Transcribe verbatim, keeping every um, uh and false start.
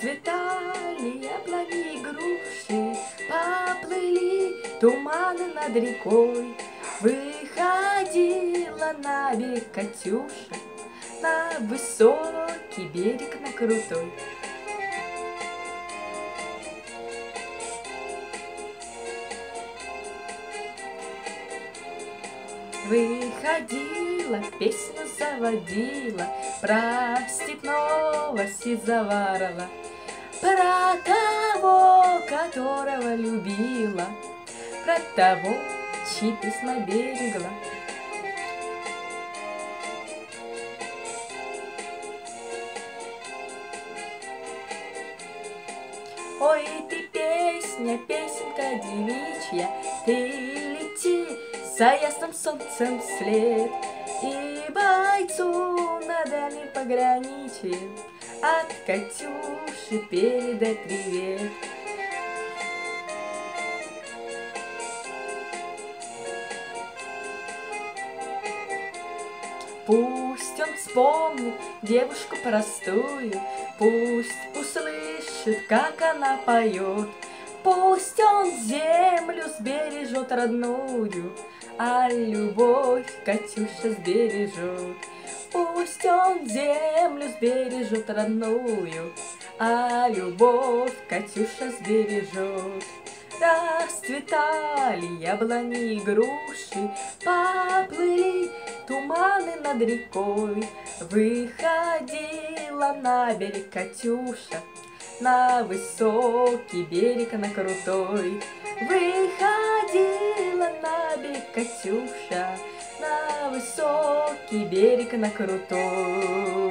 Расцветали яблони и груши, поплыли туманы над рекой. Выходила на берег Катюша, на высокий берег, на крутой. Выходила, песню заводила про степного сизого орла, про того, которого любила, про того, чьи письма берегла. Ой, ты песня, песенка девичья, ты лети за ясным солнцем вслед, и бойцу на дальнем пограничье от Катюши передай привет. Пусть он вспомнит девушку простую, пусть услышит, как она поет, пусть он землю сбережет родную, а любовь Катюша сбережет. Пусть он землю сбережет родную, а любовь Катюша сбережет. Расцветали яблони и груши, поплыли туманы над рекой. Выходила на берег Катюша, на высокий берег, на крутой. Выходила на берег Катюша, на высокий берег, на крутой.